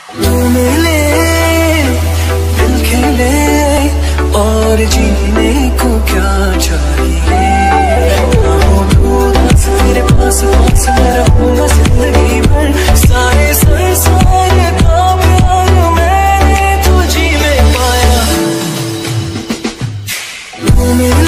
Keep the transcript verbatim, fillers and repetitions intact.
तू मिले दिल खेले और जीने को क्या चाहिए। तेरे पास पास मैं रहूंगा जिंदगी भर, सारे संसार का प्यार मैंने तुझी में पाया। तू मेरे